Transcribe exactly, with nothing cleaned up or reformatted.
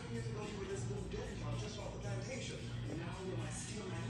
years ago, you were this little dead just off the plantation. And now, when I steal my